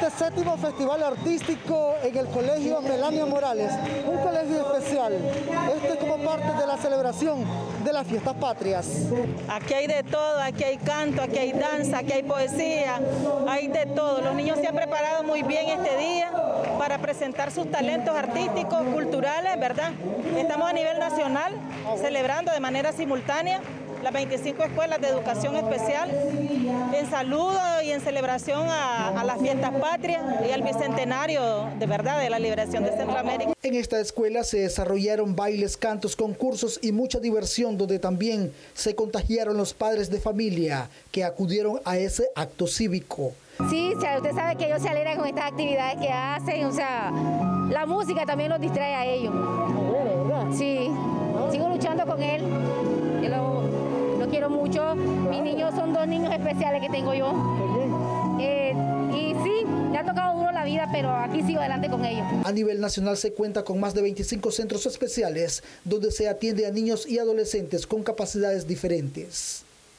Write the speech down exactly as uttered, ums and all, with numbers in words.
este séptimo festival artístico en el Colegio Melania Morales, un colegio especial. Este es como parte de la celebración de las fiestas patrias. Aquí hay de todo, aquí hay canto, aquí hay danza, aquí hay poesía, hay de todo. Los niños se han preparado muy bien este día para presentar sus talentos artísticos, culturales, ¿verdad? Estamos a nivel nacional celebrando de manera simultánea las veinticinco escuelas de educación especial en saludo y en celebración a, a las fiestas patrias y al bicentenario de verdad de la liberación de Centroamérica. En esta escuela se desarrollaron bailes, cantos, concursos y mucha diversión, donde también se contagiaron los padres de familia que acudieron a ese acto cívico. Sí, usted sabe que ellos se alegran con estas actividades que hacen, o sea, la música también los distrae a ellos. Sí, sigo luchando con él, yo lo, lo quiero mucho. Mis niños son dos niños especiales que tengo yo. Eh, y sí, me ha tocado duro la vida, pero aquí sigo adelante con ellos. A nivel nacional se cuenta con más de veinticinco centros especiales donde se atiende a niños y adolescentes con capacidades diferentes.